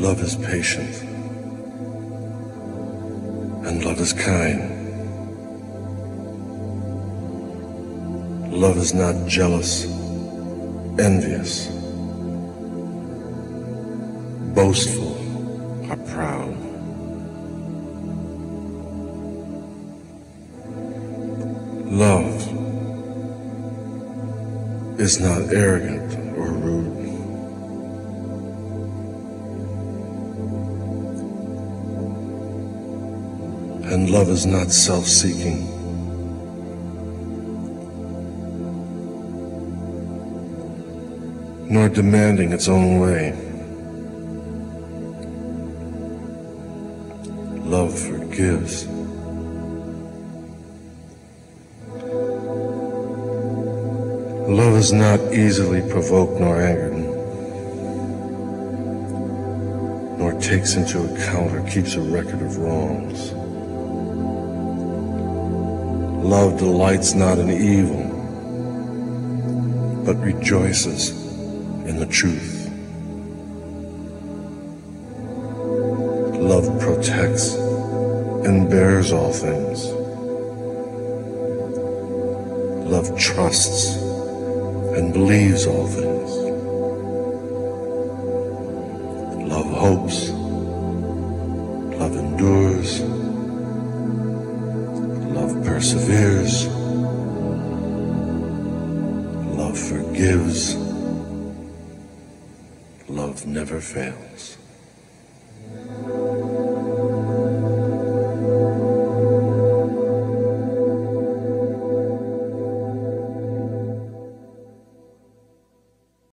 Love is patient, and love is kind. Love is not jealous, envious, boastful, or proud. Love is not arrogant or rude. And love is not self-seeking. Nor demanding its own way. Love forgives. Love is not easily provoked nor angered, nor takes into account or keeps a record of wrongs. Love delights not in evil, but rejoices in the truth. Love protects and bears all things. Love trusts and believes all things. Love hopes. Love endures. Love perseveres. Love forgives. Love never fails.